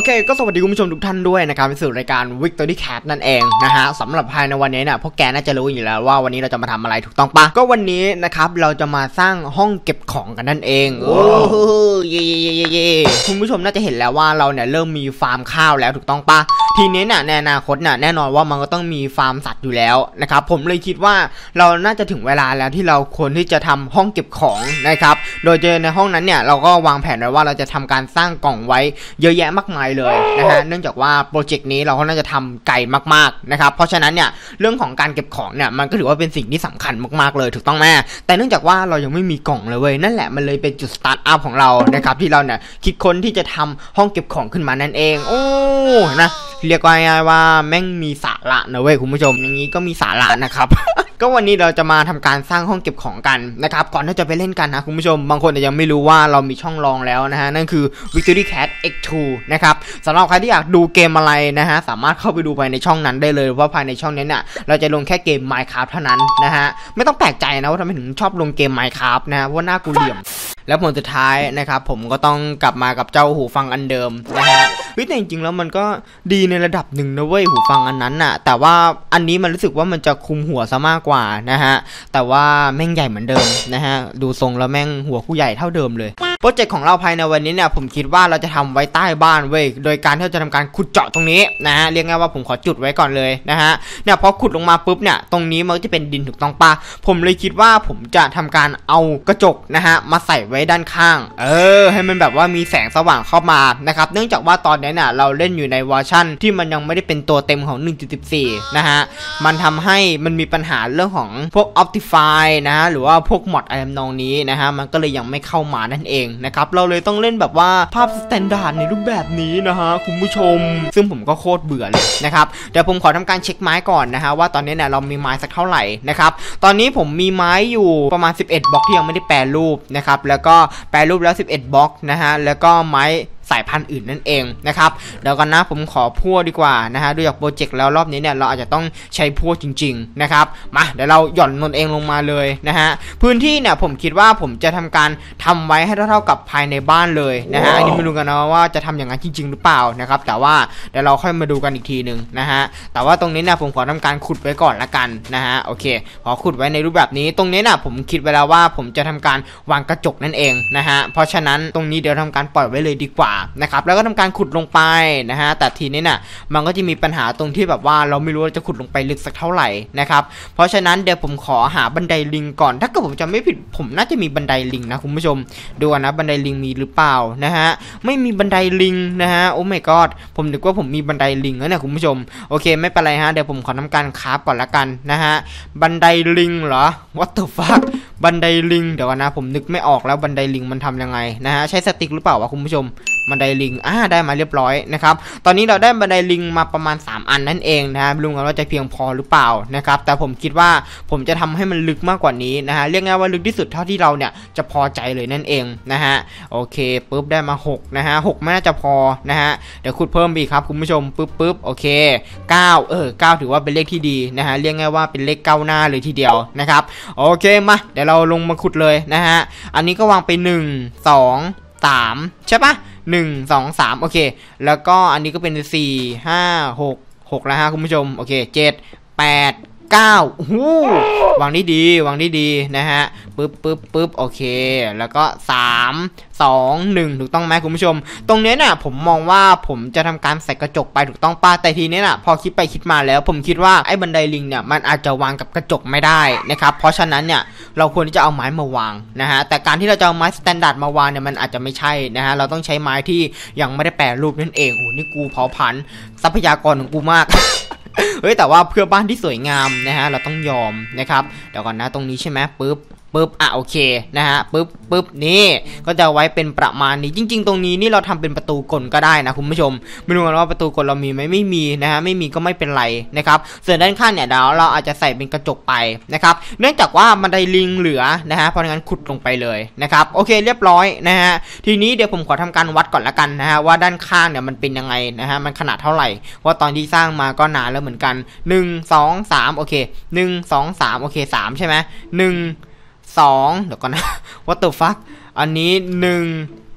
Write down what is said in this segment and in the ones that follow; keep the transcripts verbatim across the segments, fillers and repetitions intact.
เคก็สวัสดีคุณผู้ชมทุกท่านด้วยนะครับในสู่รายการ Victory Cat นั่นเองนะฮะสำหรับภายในวันนี้เนี่ยพวกแกน่าจะรู้อยู่แล้วว่าวันนี้เราจะมาทำอะไรถูกต้องปะก็วันนี้นะครับเราจะมาสร้างห้องเก็บของกันนั่นเองโอ้เย่เย่เย่เย่คุณผู้ชมน่าจะเห็นแล้วว่าเราเนี่ยเริ่มมีฟาร์มข้าวแล้วถูกต้องปะทีนี้เนี่ยในอนาคตเนี่ยแน่นอนว่ามันก็ต้องมีฟาร์มสัตว์อยู่แล้วนะครับผมเลยคิดว่าเราน่าจะถึงเวลาแล้วที่เราควรที่จะทำห้องเก็บของนะครับโดยเจอในห้องนั้นเนี่ยเราก็วางแผนไว้ว่าเราจะทำการสร้างกล่องไว้เยอะแยะมากมายเลยนะฮะเนื่องจากว่าโปรเจกต์นี้เราก็น่าจะทำไกลมากๆนะครับเพราะฉะนั้นเนี่ยเรื่องของการเก็บของเนี่ยมันก็ถือว่าเป็นสิ่งที่สำคัญมากๆเลยถูกต้องไหมแต่เนื่องจากว่าเรายังไม่มีกล่องเลยเว้ยนั่นแหละมันเลยเป็นจุดสตาร์ทอัพของเรานะครับที่เราเนี่ยคิดค้นที่จะทำห้องเก็บของขึ้นมานั่นเองโอ้นะเรียกง่ายๆว่าแม่งมีสาระนะเว้ยคุณผู้ชมอย่างนี้ก็มีสาระนะครับ ก็วันนี้เราจะมาทำการสร้างห้องเก็บของกันนะครับก่อนที่จะไปเล่นกันนะคุณผู้ชมบางคนยังไม่รู้ว่าเรามีช่องรองแล้วนะฮะนั่นคือ Victory Cat เอ็กซ์ ทู นะครับสำหรับใครที่อยากดูเกมอะไรนะฮะสามารถเข้าไปดูภายในช่องนั้นได้เลยว่าภายในช่องนี้เนี่ยเราจะลงแค่เกม Minecraft เท่านั้นนะฮะไม่ต้องแปลกใจนะว่าทำไมถึงชอบลงเกม Minecraft นะว่าหน้ากูเหลี่ยมแล้วผลสุดท้ายนะครับผมก็ต้องกลับมากับเจ้าหูฟังอันเดิมนะฮะแต่จริงๆแล้วมันก็ดีในระดับหนึ่งนะเว้ยหูฟังอันนั้นน่ะแต่ว่าอันนี้มันรู้สึกว่ามันจะคุมหัวซะมากกว่านะฮะแต่ว่าแม่งใหญ่เหมือนเดิมนะฮะดูทรงแล้วแม่งหัวผู้ใหญ่เท่าเดิมเลยโปรเจกต์ของเราภายในวันนี้เนี่ยผมคิดว่าเราจะทำไว้ใต้บ้านเว้ยโดยการที่เราจะทำการขุดเจาะตรงนี้นะฮะเรียกง่ายว่าผมขอจุดไว้ก่อนเลยนะฮะเนี่ยพอขุดลงมาปุ๊บเนี่ยตรงนี้มันจะเป็นดินถูกต้องปะผมเลยคิดว่าผมจะทำการเอากระจกนะฮะมาใส่ไว้ด้านข้างเออให้มันแบบว่ามีแสงสว่างเข้ามานะครับเนื่องจากว่าตอนนี้เนี่ยเราเล่นอยู่ในเวอร์ชันที่มันยังไม่ได้เป็นตัวเต็มของ หนึ่งจุดสิบสี่ นะฮะมันทำให้มันมีปัญหาเรื่องของพวก Optify นะฮะหรือว่าพวกมอดอะไรนองนี้นะฮะมันก็เลยยังไม่เข้ามานั่นเองนะครับเราเลยต้องเล่นแบบว่าภาพสแตนดาร์ดในรูปแบบนี้นะฮะคุณผู้ชมซึ่งผมก็โคตรเบื่อเลยนะครับเดี๋ยวผมขอทำการเช็คไม้ก่อนนะฮะว่าตอนนี้เนี่ยเรามีไม้สักเท่าไหร่นะครับตอนนี้ผมมีไม้อยู่ประมาณสิบเอ็ดบล็อกที่ยังไม่ได้แปรรูปนะครับแล้วก็แปรรูปแล้วสิบเอ็ดบล็อกนะฮะแล้วก็ไม้สายพันธุ์อื่นนั่นเองนะครับเดี๋ยวกันนะผมขอพั่วดีกว่านะฮะดูจากโปรเจกต์แล้วรอบนี้เนี่ยเราอาจจะต้องใช้พั่วจริงๆนะครับมาเดี๋ยวเราหย่อนนนเองลงมาเลยนะฮะพื้นที่เนี่ยผมคิดว่าผมจะทำการทำไว้ให้เท่าๆกับภายในบ้านเลยนะฮะอันนี้ไม่รู้กันนะว่าจะทำอย่างนั้นจริงๆหรือเปล่านะครับแต่ว่าเดี๋ยวเราค่อยมาดูกันอีกทีนึงนะฮะแต่ว่าตรงนี้เนี่ยผมขอทำการขุดไว้ก่อนละกันนะฮะโอเคขอขุดไว้ในรูปแบบนี้ตรงนี้น่ะผมคิดไว้แล้วว่าผมจะทำการวางกระจกนั่นเองนะฮะเพราะฉะนั้นตรงนี้เดี๋ยวทำการปล่อยไว้เลยดีกว่านะครับแล้วก็ทำการขุดลงไปนะฮะแต่ทีนี้น่ะมันก็จะมีปัญหาตรงที่แบบว่าเราไม่รู้ว่าจะขุดลงไปลึกสักเท่าไหร่นะครับเพราะฉะนั้นเดี๋ยวผมขอหาบันไดลิงก่อนถ้าเกิดผมจำไม่ผิดผมน่าจะมีบันไดลิงนะคุณผู้ชมดูนะบันไดลิงมีหรือเปล่านะฮะไม่มีบันไดลิงนะฮะโอ้ my god ผมนึกว่าผมมีบันไดลิงแล้วเนี่ยคุณผู้ชมโอเคไม่เป็นไรฮะเดี๋ยวผมขอทำการคราฟก่อนละกันนะฮะบันไดลิงเหรอ what the fuck บันไดลิงเดี๋ยวนะผมนึกไม่ออกแล้วบันไดลิงมันทำยังไงนะฮะใช้สติ๊กหรือเปล่าวะคุณผู้ชมบันไดลิงอ่าได้มาเรียบร้อยนะครับตอนนี้เราได้บันไดลิงมาประมาณสามอันนั่นเองนะฮะไม่รู้กันว่าจะเพียงพอหรือเปล่านะครับแต่ผมคิดว่าผมจะทำให้มันลึกมากกว่านี้นะฮะเรียกง่ายว่าลึกที่สุดเท่าที่เราเนี่ยจะพอใจเลยนั่นเองนะฮะโอเคปุ๊บได้มาหกนะฮะหกไม่น่าจะพอนะฮะเดี๋ยวขุดเพิ่มอีกครับคุณผู้ชมปุ๊บปุ๊บโอเคเก้าเออเก้าถือว่าเป็นเลขที่ดีนะฮะเรียกง่ายว่าเป็นเลขเก้าหน้าเลยทีเดียวนะครับโอเคมาเดี๋ยวเราลงมาขุดเลยนะฮะอันนี้ก็วางไปหนึ่งสองสามใช่ปะหนึ่งสองสามโอเคแล้วก็อันนี้ก็เป็นสี่ ห้า หก หกแล้วฮะคุณผู้ชมโอเคเจ็ด แปด เก้าโอ้โหวางได้ดีวางได้ดีนะฮะปึ๊บปึ๊บปึ๊บโอเคแล้วก็สาม สอง หนึ่งถูกต้องไหมคุณผู้ชมตรงนี้น่ะผมมองว่าผมจะทำการใส่กระจกไปถูกต้องป้าแต่ทีนี้น่ะพอคิดไปคิดมาแล้วผมคิดว่าไอ้บันไดลิงเนี่ยมันอาจจะวางกับกระจกไม่ได้นะครับเพราะฉะนั้นเนี่ยเราควรที่จะเอาไม้มาวางนะฮะแต่การที่เราจะเอาไม้สแตนดาร์ดมาวางเนี่ยมันอาจจะไม่ใช่นะฮะเราต้องใช้ไม้ที่ยังไม่ได้แปรรูปนั่นเองโอ้นี่กูเผาผลาญทรัพยากรของกูมาก เฮ้ยแต่ว่าเพื่อบ้านที่สวยงามนะฮะเราต้องยอมนะครับเดี๋ยวก่อนนะตรงนี้ใช่ไหมปึ๊บปึ๊บอ่ะโอเคนะฮะปึ๊บปึ๊บนี่ก็จะไว้เป็นประมาณนี้จริงๆตรงนี้นี่เราทำเป็นประตูกลก็ได้นะคุณผู้ชมไม่รู้ว่าประตูกลเรามีไหมไม่มีนะฮะไม่มีก็ไม่เป็นไรนะครับส่วนด้านข้างเนี่ยเดี๋ยวเราอาจจะใส่เป็นกระจกไปนะครับเนื่องจากว่าบันไดลิงเหลือนะฮะเพราะงั้นขุดลงไปเลยนะครับโอเคเรียบร้อยนะฮะทีนี้เดี๋ยวผมขอทำการวัดก่อนละกันนะฮะว่าด้านข้างเนี่ยมันเป็นยังไงนะฮะมันขนาดเท่าไหร่เพราะตอนที่สร้างมาก็นานแล้วเหมือนกันหนึ่ง สอง สามโอเคหนึ่ง สอง สามโอเคสามใช่ไหมหนึ่ง สองเดี๋ยวก่อนนะ what the fuck อันนี้หนึ่ง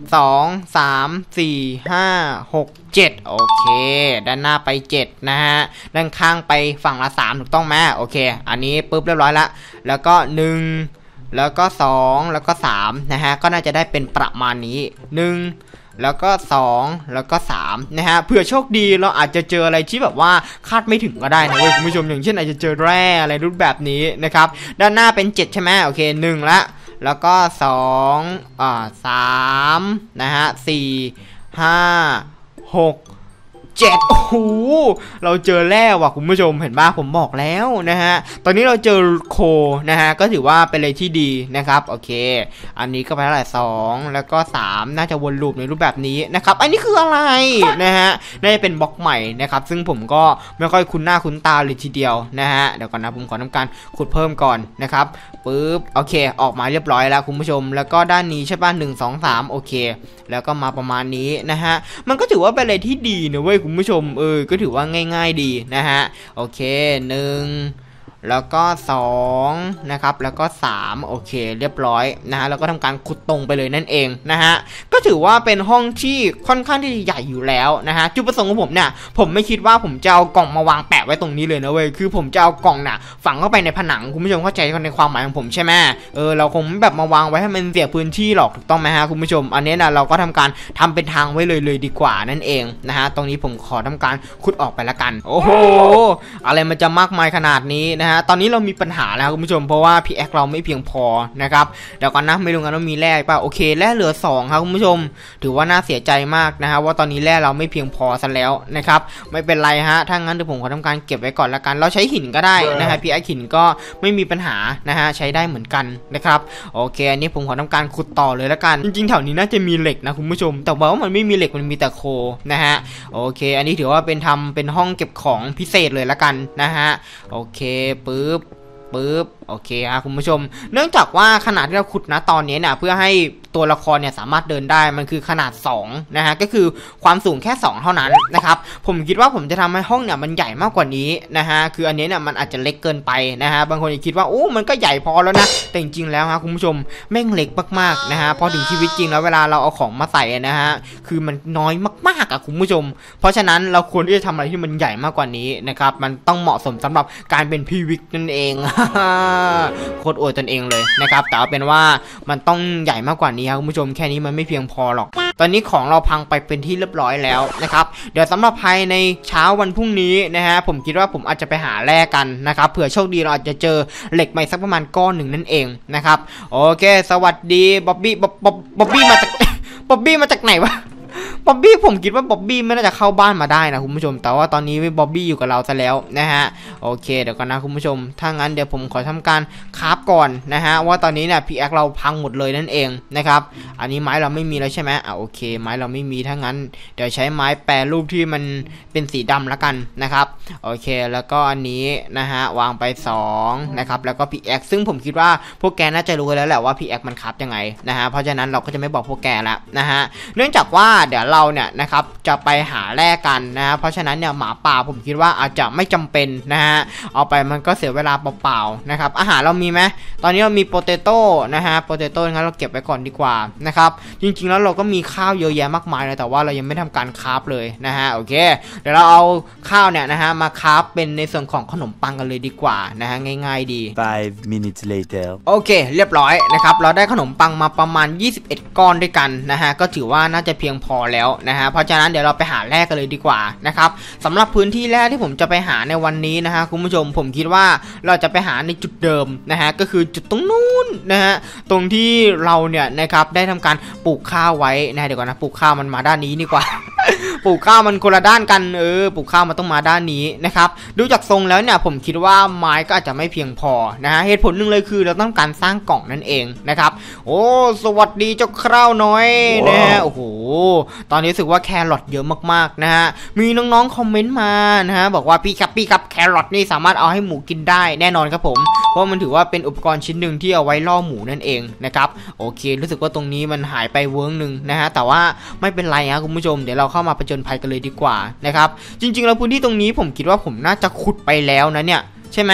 สองสามสี่ห้าหกเจ็ดโอเคด้านหน้าไปเจ็ดนะฮะด้านข้างไปฝั่งละสามถูกต้องไหมโอเคอันนี้ปุ๊บเรียบร้อยละแล้วก็หนึ่งแล้วก็สองแล้วก็สามนะฮะก็น่าจะได้เป็นประมาณนี้หนึ่งแล้วก็สองแล้วก็สามนะฮะเผื่อโชคดีเราอาจจะเจออะไรที่แบบว่าคาดไม่ถึงก็ได้นะเว้ยคุณผู้ชมอย่างเช่นอาจจะเจอแร่อะไรรูปแบบนี้นะครับด้านหน้าเป็นเจ็ดใช่ไหมโอเคหนึ่งละแล้วก็สองอ่าสามนะฮะสี่ห้าหกเจ็ดโอ้โหเราเจอแล้วว่ะคุณผู้ชมเห็นป่ะผมบอกแล้วนะฮะตอนนี้เราเจอโคนะฮะก็ถือว่าเป็นอะไรที่ดีนะครับโอเคอันนี้ก็ไปเท่าไหร่สองแล้วก็สามน่าจะวนลูปในรูปแบบนี้นะครับอันนี้คืออะไรนะฮะน่าจะเป็นบล็อกใหม่นะครับซึ่งผมก็ไม่ค่อยคุ้นหน้าคุ้นตาเลยทีเดียวนะฮะเดี๋ยวก่อนนะผมขอทำการขุดเพิ่มก่อนนะครับปึ๊บโอเคออกมาเรียบร้อยแล้วคุณผู้ชมแล้วก็ด้านนี้ใช่ป่ะหนึ่งสองสามโอเคแล้วก็มาประมาณนี้นะฮะมันก็ถือว่าเป็นอะไรที่ดีนะเว้ยคุณผู้ชมเออก็ถือว่าง่ายๆดีนะฮะโอเคหนึ่งแล้วก็สองนะครับแล้วก็สามโอเคเรียบร้อยนะฮะแล้วก็ทำการขุดตรงไปเลยนั่นเองนะฮะก็ถือว่าเป็นห้องที่ค่อนข้างที่ใหญ่อยู่แล้วนะฮะจุดประสงค์ของผมเนี่ยผมไม่คิดว่าผมจะเอากล่องมาวางแปะไว้ตรงนี้เลยนะเว้ยคือผมจะเอากล่องน่ะฝังเข้าไปในผนังคุณผู้ชมเข้าใจในความหมายของผมใช่ไหมเออเราคงไม่แบบมาวางไว้ให้มันเสียพื้นที่หรอกถูกต้องไหมฮะคุณผู้ชมอันนี้นะเราก็ทำการทำเป็นทางไว้เลยเลยดีกว่านั่นเองนะฮะตรงนี้ผมขอทำการขุดออกไปละกันโอ้โหอะไรมันจะมากมายขนาดนี้นะฮะตอนนี้เรามีปัญหาแล้วคุณผู้ชมเพราะว่าพีแอคเราไม่เพียงพอนะครับเดี๋ยวก่อนนะไม่รู้กันว่ามีแร่ป่ะโอเคแร่เหลือสองครับคุณผู้ชมถือว่าน่าเสียใจมากนะฮะว่าตอนนี้แร่เราไม่เพียงพอซะแล้วนะครับไม่เป็นไรฮะถ้างั้นเดี๋ยวผมขอทำการเก็บไว้ก่อนละกันเราใช้หินก็ได้นะฮะพีแอคหินก็ไม่มีปัญหานะฮะใช้ได้เหมือนกันนะครับโอเคอันนี้ผมขอทำการขุดต่อเลยละกันจริงๆแถวนี้น่าจะมีเหล็กนะคุณผู้ชมแต่ว่ามันไม่มีเหล็กมันมีแต่โคนะฮะโอเคอันนี้ถือว่าเป็นทำเป็นห้องเก็บของพิเศษเลยละกันนะฮะโอเคปึ๊บปึ๊บโอเคครับคุณผู้ชมเนื่องจากว่าขนาดที่เราขุดนะตอนนี้เนี่ยเพื่อให้ตัวละครเนี่ยสามารถเดินได้มันคือขนาดสองนะฮะก็คือความสูงแค่สองเท่านั้นนะครับผมคิดว่าผมจะทำให้ห้องเนี่ยมันใหญ่มากกว่านี้นะฮะคืออันนี้เนี่ยมันอาจจะเล็กเกินไปนะฮะบางคนจะคิดว่าโอ้มันก็ใหญ่พอแล้วนะแต่จริงๆแล้วครับคุณผู้ชมแม่งเล็กมากๆนะฮะพอถึงชีวิตจริงแล้วเวลาเราเอาของมาใส่นะฮะคือมันน้อยมากๆอ่ะคุณผู้ชมเพราะฉะนั้นเราควรที่จะทำอะไรที่มันใหญ่มากกว่านี้นะครับมันต้องเหมาะสมสำหรับการเป็นพีวิกนั่นเองโคตรอวยตนเองเลยนะครับแต่เอาเป็นว่ามันต้องใหญ่มากกว่านี้ครับคุณผู้ชมแค่นี้มันไม่เพียงพอหรอกตอนนี้ของเราพังไปเป็นที่เรียบร้อยแล้วนะครับเดี๋ยวสำหรับภายในเช้าวันพรุ่งนี้นะฮะผมคิดว่าผมอาจจะไปหาแร่กันนะครับเผื่อโชคดีเราอาจจะเจอเหล็กใหม่สักประมาณก้อนหนึ่งนั่นเองนะครับโอเคสวัสดีบ๊อบบี้บ๊อบบ๊อบบี้มาจากบ๊อบบี้มาจากไหนวะบ๊อบบี้ผมคิดว่าบ๊อบบี้ไม่น่าจะเข้าบ้านมาได้นะคุณผู้ชมแต่ว่าตอนนี้บ๊อบบี้อยู่กับเราซะแล้วนะฮะโอเคเดี๋ยวก่อนนะคุณผู้ชมถ้างั้นเดี๋ยวผมขอทำการคราฟก่อนนะฮะว่าตอนนี้เนี่ยพีแอคเราพังหมดเลยนั่นเองนะครับอันนี้ไม้เราไม่มีแล้วใช่ไหมอ่ะโอเคไม้เราไม่มีถ้างั้นเดี๋ยวใช้ไม้แปรรูปที่มันเป็นสีดำแล้วกันนะครับโอเคแล้วก็อันนี้นะฮะวางไปสองนะครับแล้วก็พีแอคซึ่งผมคิดว่าพวกแกน่าจะรู้แล้วแหละว่าพีแอคมันคราฟยังไงนะฮะเพราะฉะนั้นเราก็จะไม่บอกพวกแกแล้วนะฮะเนื่องจากว่าเดี๋ยวเราเนี่ยนะครับจะไปหาแร่กันนะฮะเพราะฉะนั้นเนี่ยหมาป่าผมคิดว่าอาจจะไม่จำเป็นนะฮะเอาไปมันก็เสียเวลาเปล่าๆนะครับอาหารเรามีไหมตอนนี้เรามีโปเตโต้นะฮะโปเตโต้งั้นเราเก็บไว้ก่อนดีกว่านะครับจริงๆแล้วเราก็มีข้าวเยอะแยะมากมายเลยแต่ว่าเรายังไม่ทำการคราฟเลยนะฮะโอเคเดี๋ยวเราเอาข้าวเนี่ยนะฮะมาคราฟเป็นในส่วนของขนมปังกันเลยดีกว่านะฮะง่ายๆดี five minutes later โอเคเรียบร้อยนะครับเราได้ขนมปังมาประมาณยี่สิบเอ็ดก้อนด้วยกันนะฮะก็ถือว่าน่าจะเพียงพอแล้วนะฮะเพราะฉะนั้นเดี๋ยวเราไปหาแร่กันเลยดีกว่านะครับสำหรับพื้นที่แร่ที่ผมจะไปหาในวันนี้นะฮะคุณผู้ชมผมคิดว่าเราจะไปหาในจุดเดิมนะฮะก็คือจุดตรงนู้นนะฮะตรงที่เราเนี่ยนะครับได้ทำการปลูกข้าวไว้นะเดี๋ยวก่อนนะปลูกข้าวมันมาด้านนี้ดีกว่า ปลูกข้าวมันคนละด้านกันเออปลูกข้าวมันต้องมาด้านนี้นะครับดูจากทรงแล้วเนี่ยผมคิดว่าไม้ก็อาจจะไม่เพียงพอนะฮะเหตุผลหนึ่งเลยคือเราต้องการสร้างกล่องนั่นเองนะครับโอ้สวัสดีเจ้าคราวน้อยนะฮะโอ้โหตอนนี้รู้สึกว่าแครอทเยอะมากๆนะฮะมีน้องๆคอมเมนต์มานะฮะบอกว่าพี่ครับพี่ครับแครอทนี่สามารถเอาให้หมูกินได้แน่นอนครับผมเพราะมันถือว่าเป็นอุปกรณ์ชิ้นหนึ่งที่เอาไว้ล่อหมูนั่นเองนะครับโอเครู้สึกว่าตรงนี้มันหายไปเวิร์กหนึ่งนะฮะแต่ว่าไม่เป็นไรฮะคุณผู้ชมเดี๋ยวเราเข้ามาผจญภัยกันเลยดีกว่านะครับจริงๆแล้วพื้นที่ตรงนี้ผมคิดว่าผมน่าจะขุดไปแล้วนะเนี่ยใช่ไหม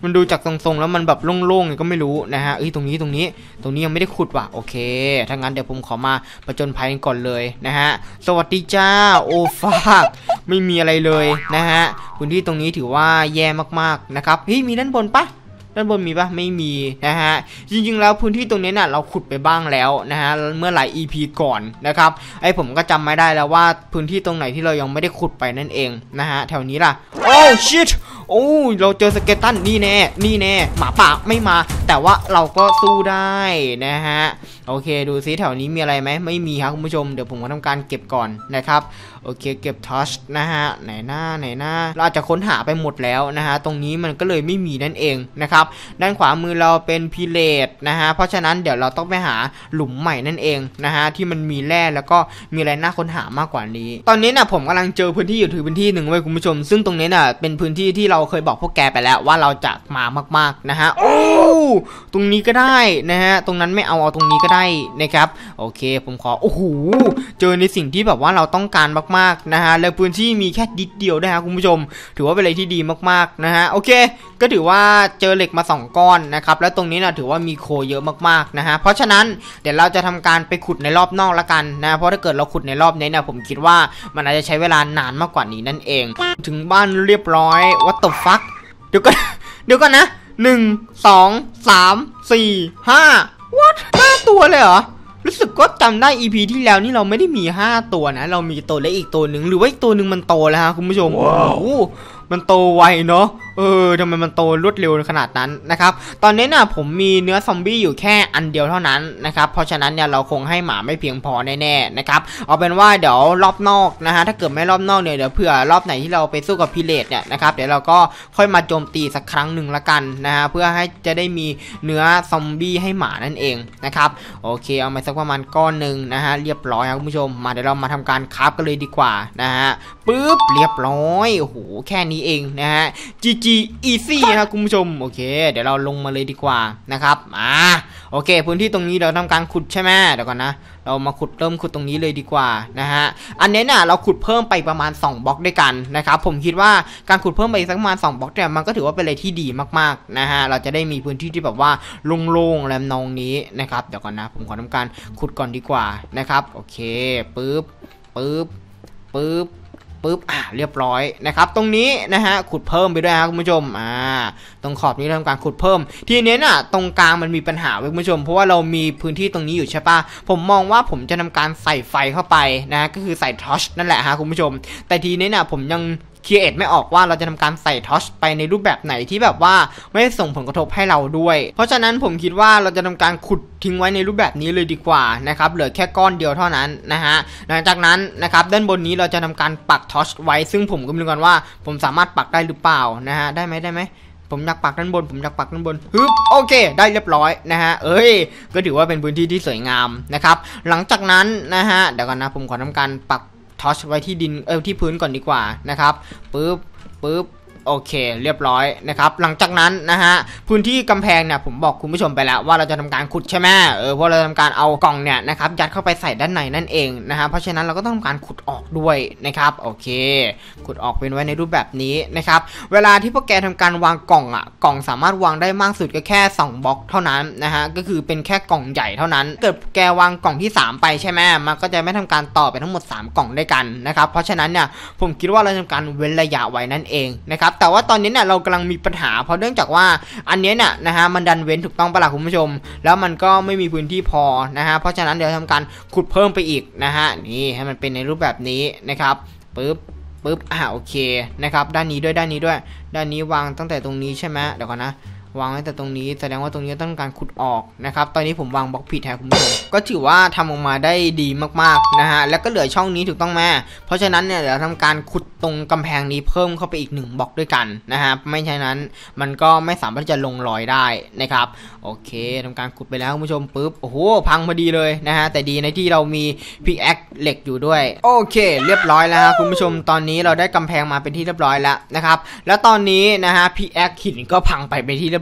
มันดูจากทรงๆแล้วมันแบบโล่งๆไงก็ไม่รู้นะฮะเอ้ยตรงนี้ตรงนี้ตรงนี้ยังไม่ได้ขุดว่ะโอเคถ้างั้นเดี๋ยวผมขอมาประจนภัยก่อนเลยนะฮะสวัสดีจ้าโอ้ฟากไม่มีอะไรเลยนะฮะพื้นที่ตรงนี้ถือว่าแย่มากๆนะครับเฮ้ยมีด้านบนปะด้านบนมีปะไม่มีนะฮะจริงๆแล้วพื้นที่ตรงนี้น่ะเราขุดไปบ้างแล้วนะฮะเมื่อหลาย อี พี ก่อนนะครับไอผมก็จำไม่ได้แล้วว่าพื้นที่ตรงไหนที่เรายังไม่ได้ขุดไปนั่นเองนะฮะแถวนี้ล่ะโอ้ชิตโอ้เราเจอสเกลตันนี่แน่นี่แน่หมาป่าไม่มาแต่ว่าเราก็สู้ได้นะฮะโอเคดูซิแถวนี้มีอะไรไหมไม่มีครับคุณผู้ชมเดี๋ยวผมก็ทำการเก็บก่อนนะครับโอเคเก็บทัชนะฮะไหนหน้าไหนหน้าเราจะค้นหาไปหมดแล้วนะฮะตรงนี้มันก็เลยไม่มีนั่นเองนะครับด้านขวามือเราเป็นพิเลตนะฮะเพราะฉะนั้นเดี๋ยวเราต้องไปหาหลุมใหม่นั่นเองนะฮะที่มันมีแร่แล้วก็มีอะไรน่าค้นหามากกว่านี้ตอนนี้นะผมกำลังเจอพื้นที่อยู่ถือพื้นที่หนึ่งไว้คุณผู้ชมซึ่งตรงนี้น่ะเป็นพื้นที่ที่เราเคยบอกพวกแกไปแล้วว่าเราจะมามากๆนะฮะโอ้ตรงนี้ก็ได้นะฮะตรงนั้นไม่เอาเอาตรงนี้ก็ได้นะครับโอเคผมขอโอ้โหเจอในสิ่งที่แบบว่าเราต้องการมากๆนะฮะแล้วพื้นที่มีแค่ดิดเดียวนะฮะคุณผู้ชมถือว่าเป็นอะไรที่ดีมากๆนะฮะโอเคก็ถือว่าเจอเหล็กมาสองก้อนนะครับแล้วตรงนี้นะถือว่ามีโคเยอะมากๆนะฮะเพราะฉะนั้นเดี๋ยวเราจะทำการไปขุดในรอบนอกละกันนะเพราะถ้าเกิดเราขุดในรอบนี้นะผมคิดว่ามันอาจจะใช้เวลานานมากกว่านี้นั่นเองถึงบ้านเรียบร้อยwhat the fuckเดี๋ยวก่อนเดี๋ยวก่อนนะหนึ่งสองสามสี่ห้า what ห้าตัวเลยเหรอรู้สึกก็จำได้ อี พี ที่แล้วนี่เราไม่ได้มีห้าตัวนะเรามีตัวเล็กอีกตัวหนึ่งหรือว่าอีกตัวหนึ่งมันโตแล้วฮะคุณผู้ชม wow. โอ้มันโตไวเนาะเออทำไมมันโตรวดเร็วขนาดนั้นนะครับตอนนี้น่ะผมมีเนื้อซอมบี้อยู่แค่อันเดียวเท่านั้นนะครับเพราะฉะนั้นเนี่ยเราคงให้หมาไม่เพียงพอแน่ๆนะครับเอาเป็นว่าเดี๋ยวรอบนอกนะฮะถ้าเกิดไม่รอบนอกเนี่ยเดี๋ยวเผื่อรอบไหนที่เราไปสู้กับพิเลตเนี่ยนะครับเดี๋ยวเราก็ค่อยมาโจมตีสักครั้งหนึ่งละกันนะฮะเพื่อให้จะได้มีเนื้อซอมบี้ให้หมานั่นเองนะครับโอเคเอามาสักประมาณก้อนหนึ่งนะฮะเรียบร้อยครับคุณผู้ชมมาเดี๋ยวเรามาทำการคราฟกันเลยดีกว่านะฮะปึ๊บเรียบร้อยโอ้โหแค่นี้เองนะฮะ จี จี easy นะครับคุณผู้ชมโอเคเดี๋ยวเราลงมาเลยดีกว่านะครับอ่าโอเคพื้นที่ตรงนี้เราทำการขุดใช่ไหมเดี๋ยวก่อนนะเรามาขุดเริ่มขุดตรงนี้เลยดีกว่านะฮะอันนี้เนี่ยเราขุดเพิ่มไปประมาณสองบล็อกด้วยกันนะครับผมคิดว่าการขุดเพิ่มไปสักประมาณสองบล็อกเนี่ยมันก็ถือว่าเป็นอะไรที่ดีมากๆนะฮะเราจะได้มีพื้นที่ที่แบบว่าโล่งๆแรมนองนี้นะครับเดี๋ยวก่อนนะผมขอทำการขุดก่อนดีกว่านะครับโอเคปึ๊บปึ๊บปึ๊บปึ๊บอ่ะเรียบร้อยนะครับตรงนี้นะฮะขุดเพิ่มไปด้วยครับคุณผู้ชมอ่าตรงขอบนี้ทำการขุดเพิ่มทีนี้น่ะตรงกลางมันมีปัญหาคุณผู้ชมเพราะว่าเรามีพื้นที่ตรงนี้อยู่ใช่ปะผมมองว่าผมจะทำการใส่ไฟเข้าไปนะก็คือใส่ทอร์ชนั่นแหละฮะคุณผู้ชมแต่ทีนี้น่ะผมยังครีเอทไม่ออกว่าเราจะทำการใส่ทอชไปในรูปแบบไหนที่แบบว่าไม่ส่งผลกระทบให้เราด้วยเพราะฉะนั้นผมคิดว่าเราจะทำการขุดทิ้งไว้ในรูปแบบนี้เลยดีกว่านะครับเหลือแค่ก้อนเดียวเท่านั้นนะฮะหลังจากนั้นนะครับด้านบนนี้เราจะทำการปักทอชไว้ซึ่งผมก็ไม่รู้กันว่าผมสามารถปักได้หรือเปล่านะฮะได้ไหมได้ไหมผมอยากปักด้านบนผมอยากปักด้านบนฮึบโอเคได้เรียบร้อยนะฮะเอ้ยก็ถือว่าเป็นพื้นที่ที่สวยงามนะครับหลังจากนั้นนะฮะเดี๋ยวกันนะผมขอทำการปักทอชไว้ที่ดินเออที่พื้นก่อนดีกว่านะครับปึ๊บปึ๊บโอเคเรียบร้อยนะครับหลังจากนั้นนะฮะพื้นที่กำแพงเนี่ยผมบอกคุณผู้ชมไปแล้วว่าเราจะทำการขุดใช่ไหมเออเพราะเราทำการเอากล่องเนี่ยนะครับยัดเข้าไปใส่ด้านในนั่นเองนะฮะเพราะฉะนั้นเราก็ต้องทำการขุดออกด้วยนะครับโอเคขุดออกเป็นไว้ในรูปแบบนี้นะครับเวลาที่พวกแกทำการวางกล่องอ่ะกล่องสามารถวางได้มากสุดก็แค่สองบล็อกเท่านั้นนะฮะก็คือเป็นแค่กล่องใหญ่เท่านั้นเกิดแกวางกล่องที่สามไปใช่ไหมมันก็จะไม่ทำการต่อไปทั้งหมดสามกล่องด้วยกันนะครับเพราะฉะนั้นเนี่ยผมคิดว่าเราทำการเว้นระยะไว้นั่นเองนะครับแต่ว่าตอนนี้เนี่ยเรากำลังมีปัญหาเพราะเนื่องจากว่าอันนี้เนี่ยนะฮะมันดันเว้นถูกต้องปะล่ะคุณผู้ชมแล้วมันก็ไม่มีพื้นที่พอนะฮะเพราะฉะนั้นเดี๋ยวทำการขุดเพิ่มไปอีกนะฮะนี่ให้มันเป็นในรูปแบบนี้นะครับปึ๊บปึ๊บอ่าโอเคนะครับด้านนี้ด้วยด้านนี้ด้วยด้านนี้วางตั้งแต่ตรงนี้ใช่ไหมเดี๋ยวก่อนนะวางไว้แต่ตรงนี้แสดงว่าตรงนี้ต้องการขุดออกนะครับตอนนี้ผมวางบล็อกผิดแทนคุณผู้ชมก็ถือว่าทำออกมาได้ดีมากๆนะฮะแล้วก็เหลือช่องนี้ถูกต้องไหมเพราะฉะนั้นเนี่ยเดี๋ยวทำการขุดตรงกำแพงนี้เพิ่มเข้าไปอีกหนึ่งบล็อกด้วยกันนะฮะไม่ใช่นั้นมันก็ไม่สามารถที่จะลงรอยได้นะครับโอเคทำการขุดไปแล้วคุณผู้ชมปึ๊บโอ้โหพังพอดีเลยนะฮะแต่ดีในที่เรามีพิกแอคเหล็กอยู่ด้วยโอเคเรียบร้อยแล้วฮะคุณผู้ชมตอนนี้เราได้กำแพงมาเป็นที่เรียบร้อยแล้วนะครับแล้วตอนนี้นะฮะพิกแอคหินก็พังไปเป็นที่เรียบ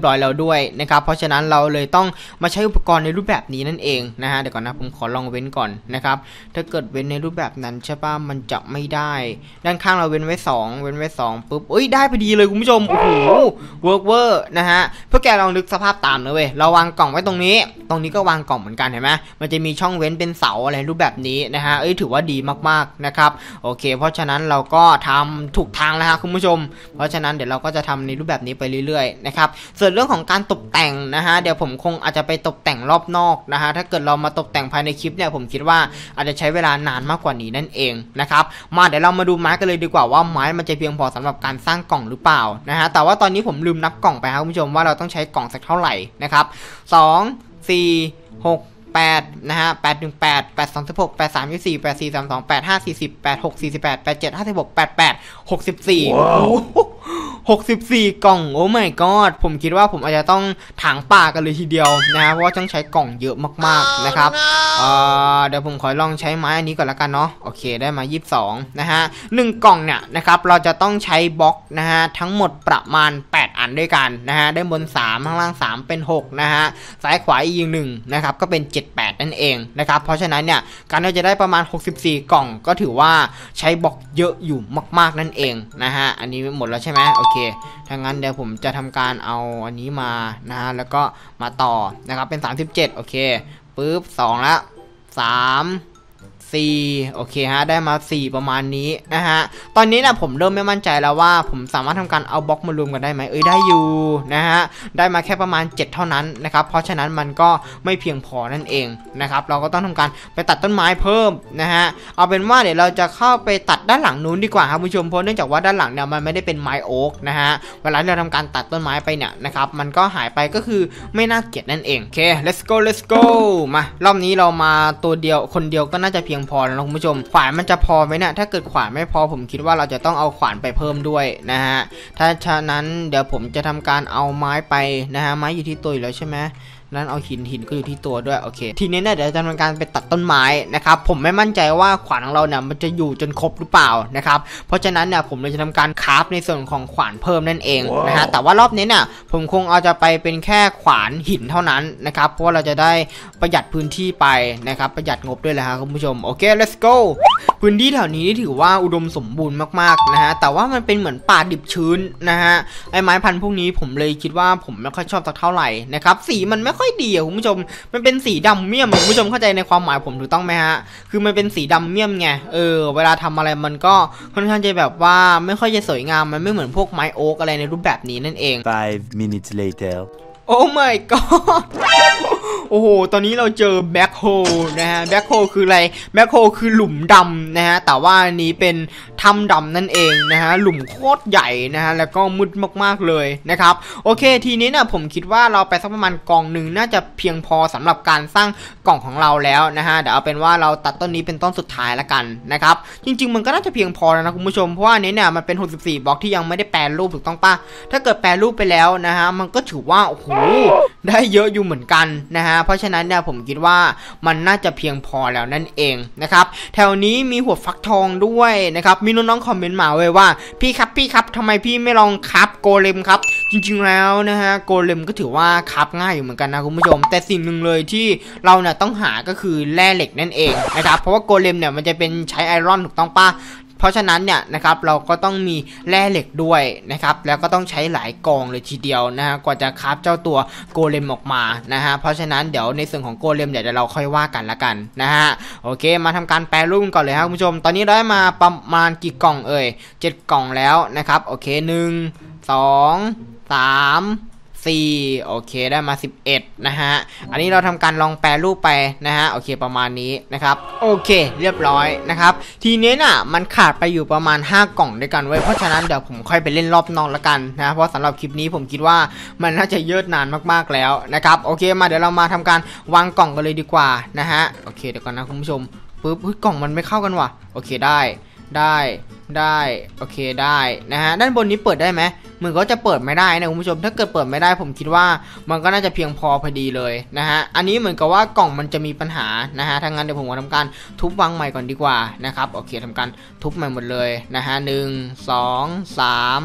บร้อยแล้วด้วยนะครับเพราะฉะนั้นเราเลยต้องมาใช้อุปกรณ์ในรูปแบบนี้นั่นเองนะฮะเดี๋ยวก่อนนะผมขอลองเว้นก่อนนะครับถ้าเกิดเว้นในรูปแบบนั้นใช่ป่ะมันจะไม่ได้ด้านข้างเราเว้นไว้สองเว้นไว้สองปุ๊บเอ้ยได้พอดีเลยคุณผู้ชมโอ้โหเวิร์กเวอร์นะฮะเพื่อแกลองนึกสภาพตามนะเว้ยเราวางกล่องไว้ตรงนี้ตรงนี้ก็วางกล่องเหมือนกันเห็นไหมมันจะมีช่องเว้นเป็นเสาอะไรรูปแบบนี้นะฮะเอ้ยถือว่าดีมากๆนะครับโอเคเพราะฉะนั้นเราก็ทำถูกทางแล้วฮะคุณผู้ชมเพราะฉะนั้นเดี๋ยวเราก็จะทำในรูปแบบนี้ไปเรื่อยๆนะครับส่วนเรื่องของการตกแต่งนะฮะเดี๋ยวผมคงอาจจะไปตกแต่งรอบนอกนะฮะถ้าเกิดเรามาตกแต่งภายในคลิปเนี่ยผมคิดว่าอาจจะใช้เวลานานมากกว่านี้นั่นเองนะครับมาเดี๋ยวเรามาดูไม้กันเลยดีกว่าว่าไม้มันจะเพียงพอสำหรับการสร้างกล่องหรือเปล่านะฮะแต่ว่าตอนนี้ผมลืมนับกล่องไปครับคุณผู้ชมว่าเราต้องใช้กล่องสักเท่าไหร่นะครับสอง สี่ หก แปดนะฮะแปด หนึ่ง แปด แปด สอง สิบหก แปด สาม ยี่สิบสี่ แปด สี่ สาม สอง แปด ห้า สี่สิบ แปด หก สี่สิบแปด แปด เจ็ด ห้าสิบหก แปด แปด หกสิบสี่ หกสิบสี่กล่องโอ้ my god ผมคิดว่าผมอาจจะต้องถางป่ากันเลยทีเดียวนะเพราะว่าต้องใช้กล่องเยอะมากๆนะครับเอ่อเดี๋ยวผมขอลองใช้ไม้อันนี้ก่อนละกันเนาะโอเคได้มายี่สิบสองนะฮะหนึ่งกล่องเนี่ยนะครับเราจะต้องใช้บล็อกนะฮะทั้งหมดประมาณแปดอันด้วยกันนะฮะด้านบนสามข้างล่างสามเป็นหกนะฮะซ้ายขวาอีกหนึ่งนะครับก็เป็นเจ็ด แปดนั่นเองนะครับเพราะฉะนั้นเนี่ยการเราจะได้ประมาณหกสิบสี่กล่องก็ถือว่าใช้บล็อกเยอะอยู่มากๆนั่นเองนะฮะอันนี้หมดแล้วใช่ไหมโอเคถ้างั้นเดี๋ยวผมจะทำการเอาอันนี้มานะฮะแล้วก็มาต่อนะครับเป็นสามสิบเจ็ดโอเคปึ๊บสองละสามสี่โอเคฮะได้มาสี่ประมาณนี้นะฮะตอนนี้นะผมเริ่มไม่มั่นใจแล้วว่าผมสามารถทำการเอาบล็อกมารวมกันได้ไหมเอ้ยได้อยู่นะฮะได้มาแค่ประมาณเจ็ดเท่านั้นนะครับเพราะฉะนั้นมันก็ไม่เพียงพอนั่นเองนะครับเราก็ต้องทำการไปตัดต้นไม้เพิ่มนะฮะเอาเป็นว่าเดี๋ยวเราจะเข้าไปตัดด้านหลังนู้นดีกว่าครับผู้ชมเพราะเนื่องจากว่าด้านหลังเนี่ยมันไม่ได้เป็นไม้โอ๊กนะฮะเวลาเราทำการตัดต้นไม้ไปเนี่ยนะครับมันก็หายไปก็คือไม่น่าเกลียดนั่นเองโอเค let's go let's go มารอบนี้เรามาตัวเดียวคนเดียวก็น่าจะเพียงพอแล้วนะคุณผู้ชมขวานมันจะพอไหมเนี่ยถ้าเกิดขวานไม่พอผมคิดว่าเราจะต้องเอาขวานไปเพิ่มด้วยนะฮะถ้าฉะนั้นเดี๋ยวผมจะทำการเอาไม้ไปนะฮะไม้อยู่ที่ตัวอยู่แล้วใช่ไหมนั้นเอาหินหินก็อยู่ที่ตัวด้วยโอเคทีนี้เนี่ยเดี๋ยวจะทำการไปตัดต้นไม้นะครับผมไม่มั่นใจว่าขวานของเราเนี่ยมันจะอยู่จนครบหรือเปล่านะครับเพราะฉะนั้นเนี่ยผมเลยจะทำการคราฟในส่วนของขวานเพิ่มนั่นเอง wow. นะฮะแต่ว่ารอบนี้เนี่ยผมคงเอาจะไปเป็นแค่ขวานหินเท่านั้นนะครับเพราะว่าเราจะได้ประหยัดพื้นที่ไปนะครับประหยัดงบด้วยแหละครับคุณผู้ชมโอเค let's go พื้นที่แถวนี้ถือว่าอุดมสมบูรณ์มากๆนะฮะแต่ว่ามันเป็นเหมือนป่าดิบชื้นนะฮะไอ้ไม้พันธุ์พวกนี้ผมเลยคิดว่าผมไม่ค่อยชอบสักเท่าไหร่นะครับสีมันไม่ค่อยดีคุณผู้ชมมันเป็นสีดำเมี่ยมคุณผู้ชมเข้าใจในความหมายผมถูกต้องไหมฮะคือมันเป็นสีดำเมี่ยมไงเออเวลาทำอะไรมันก็ค่อนข้างจะแบบว่าไม่ค่อยจะสวยงามมันไม่เหมือนพวกไม้โอ๊กอะไรในรูปแบบนี้นั่นเอง five minutes later โอ้ my god โอ้โหตอนนี้เราเจอแบ็คโฮลนะฮะแบ็คโฮลคืออะไรแบ็คโฮลคือหลุมดำนะฮะแต่ว่าอันนี้เป็นถ้ำดำนั่นเองนะฮะหลุมโคตรใหญ่นะฮะแล้วก็มืดมากๆเลยนะครับโอเคทีนี้เนี่ยผมคิดว่าเราไปสักประมาณกองหนึ่งน่าจะเพียงพอสำหรับการสร้างกล่องของเราแล้วนะฮะเดี๋ยวเอาเป็นว่าเราตัดต้นนี้เป็นต้นสุดท้ายละกันนะครับจริงๆมันก็น่าจะเพียงพอแล้วนะคุณผู้ชมเพราะว่าอันนี้เนี่ยมันเป็นหกสิบสี่บล็อกที่ยังไม่ได้แปลรูปถูกต้องปะถ้าเกิดแปลรูปไปแล้วนะฮะมันก็ถือว่าโอ้โหได้เยอะอยู่เหมือนกันนะฮะเพราะฉะนั้นเนี่ยผมคิดว่ามันน่าจะเพียงพอแล้วนั่นเองนะครับแถวนี้มีหัวฟักทองด้วยนะครับมีน้องๆคอมเมนต์มาไว้ว่าพี่ครับพี่ครับทำไมพี่ไม่ลองคับโกเลมครับจริงๆแล้วนะฮะโกเลมก็ถือว่าคับง่ายอยู่เหมือนกันนะคุณผู้ชมแต่สิ่งหนึ่งเลยที่เราเนี่ยต้องหาก็คือแร่เหล็กนั่นเองนะครับเพราะว่าโกเลมเนี่ยมันจะเป็นใช้ไอรอนถูกต้องปะเพราะฉะนั้นเนี่ยนะครับเราก็ต้องมีแร่เหล็กด้วยนะครับแล้วก็ต้องใช้หลายกองเลยทีเดียวนะฮะกว่าจะคราฟเจ้าตัวโกเลมออกมานะฮะเพราะฉะนั้นเดี๋ยวในส่วนของโกเลมเดี๋ยวเราค่อยว่ากันละกันนะฮะโอเคมาทำการแปรรูปก่อนเลยครับคุณผู้ชมตอนนี้ได้มาประมาณกี่กล่องเอ่ยเจ็ดกล่องแล้วนะครับโอเคหนึ่ง สอง สามสี่โอเคได้มาสิบเอ็ดนะฮะอันนี้เราทำการลองแปรรูปไปนะฮะโอเคประมาณนี้นะครับโอเคเรียบร้อยนะครับทีนี้น่ะมันขาดไปอยู่ประมาณห้ากล่องด้วยกันไว้เพราะฉะนั้นเดี๋ยวผมค่อยไปเล่นรอบนอกละกันนะเพราะสำหรับคลิปนี้ผมคิดว่ามันน่าจะเยืดนานมากๆแล้วนะครับโอเคมาเดี๋ยวเรามาทำการวางกล่องกันเลยดีกว่านะฮะโอเคเดี๋ยวก่อนนะคุณผู้ชมปึ๊บเฮ้ยกล่องมันไม่เข้ากันว่ะโอเคได้ได้ได้โอเคได้นะฮะด้านบนนี้เปิดได้ไหมมือก็จะเปิดไม่ได้นะคุณผู้ชมถ้าเกิดเปิดไม่ได้ผมคิดว่ามันก็น่าจะเพียงพอพอดีเลยนะฮะอันนี้เหมือนกับว่ากล่องมันจะมีปัญหานะฮะถ้างั้นเดี๋ยวผมจะทำการทุบวางใหม่ก่อนดีกว่านะครับโอเคทำการทุบใหม่หมดเลยนะฮะหนึ่งสองสาม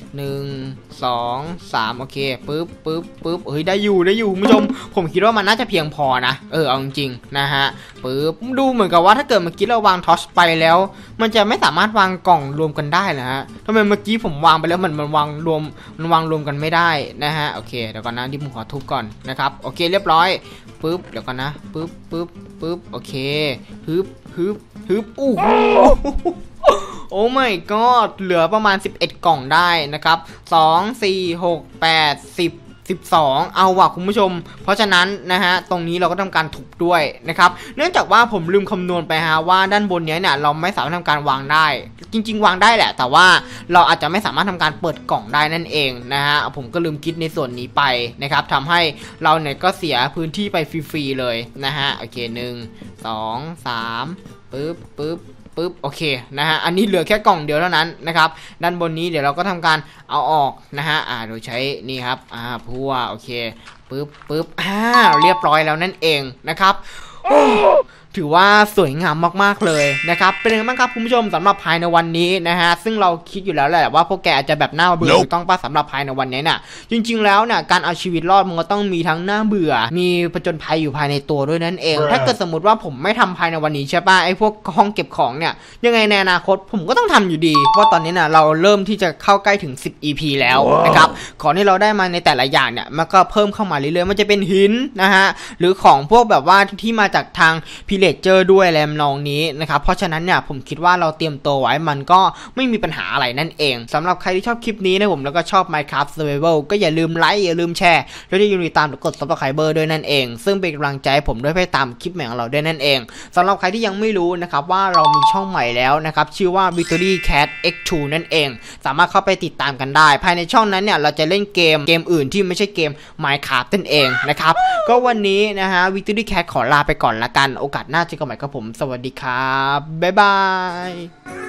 หนึ่งสองสามโอเคปึ๊บปึ๊บปึ๊บเฮ้ยได้อยู่ได้อยู่คุณผู้ชมผมคิดว่ามันน่าจะเพียงพอนะเออเอาจริงๆนะฮะปึ๊บดูเหมือนกับว่าถ้าเกิดเมื่อกี้เราวางทอชไปแล้วมันจะไม่สามารถวางกล่องรวมกันได้นะฮะทำไมเมื่อกี้ผมวางไปแล้วมันมันวางรวมมันวางรวมกันไม่ได้นะฮะโอเคเดี๋ยวก่อนนะที่ผมขอทุบก่อนนะครับโอเคเรียบร้อยปึ๊บเดี๋ยวก่อนนะปึ๊บปึ๊บปึ๊บโอเคฮึบฮึบฮึบอู้หูโอ้ my god เหลือประมาณสิบเอ็ดกล่องได้นะครับสอง สี่ หก แปด สิบ สิบสองเอาว่ะคุณผู้ชมเพราะฉะนั้นนะฮะตรงนี้เราก็ทำการทุบด้วยนะครับเนื่องจากว่าผมลืมคำนวณไปฮะว่าด้านบนนี้เนี่ยเราไม่สามารถทำการวางได้จริงๆวางได้แหละแต่ว่าเราอาจจะไม่สามารถทำการเปิดกล่องได้นั่นเองนะฮะผมก็ลืมคิดในส่วนนี้ไปนะครับทำให้เราเนี่ยก็เสียพื้นที่ไปฟรีๆเลยนะฮะโอเคหนึ่ง สอง สามปึ๊บปึ๊บปึ๊บโอเคนะฮะอันนี้เหลือแค่กล่องเดียวเท่านั้นนะครับด้านบนนี้เดี๋ยวเราก็ทำการเอาออกนะฮะอ่าโดยใช้นี่ครับอ่าพัวโอเคปึ๊บปึ๊บอ่าเรียบร้อยแล้วนั่นเองนะครับถือว่าสวยงามมากๆเลยนะครับเป็นยังไงบ้างครับคุณผู้ชมสำหรับภายในวันนี้นะฮะซึ่งเราคิดอยู่แล้วแหละว่าพวกแกอาจจะแบบน่าเบื่อ nope. ต้องป้าสำหรับภายในวันนี้เนี่ยจริงๆแล้วเนี่ยการเอาชีวิตรอดมันก็ต้องมีทั้งน่าเบื่อมีผจญภัยอยู่ภายในตัวด้วยนั่นเอง ถ้าเกิดสมมติว่าผมไม่ทำภายในวันนี้ใช่ป่ะไอ้พวกห้องเก็บของเนี่ยยังไงในอนาคตผมก็ต้องทำอยู่ดีเพราะตอนนี้เนี่ยเราเริ่มที่จะเข้าใกล้ถึงสิบ อี พี แล้ว wow. นะครับของที่เราได้มาในแต่ละอย่างเนี่ยมันก็เพิ่มเข้ามาเรื่อยๆมันจะเป็นหินนะฮะหรือของพวกแบบว่าที่มาจากทางพิเลเจอร์ด้วยแรมนองนี้นะครับเพราะฉะนั้นเนี่ยผมคิดว่าเราเตรียมตัวไว้มันก็ไม่มีปัญหาอะไรนั่นเองสำหรับใครที่ชอบคลิปนี้นะผมแล้วก็ชอบ Minecraft Survival ก็อย่าลืมไลค์อย่าลืมแชร์แล้วอย่าลืมติดตามกด Subscribe ด้วยนั่นเองซึ่งเป็นกำลังใจให้ผมด้วยไปตามคลิปใหม่ของเราด้วยนั่นเองสำหรับใครที่ยังไม่รู้นะครับว่าเรามีช่องใหม่แล้วนะครับชื่อว่า Victory Cat เอ็กซ์ ทู นั่นเองสามารถเข้าไปติดตามกันได้ภายในช่องนั้นเนี่ยเราจะเล่นเกมเกมอื่นที่ไม่ใช่เกม Minecraft นั่นเองนะครับก็วันนี้นะฮะ Victory Cat ขอลาไปก่อนละกันโอกาสหน้าเจอกันใหม่ครับผมสวัสดีครับบ๊ายบาย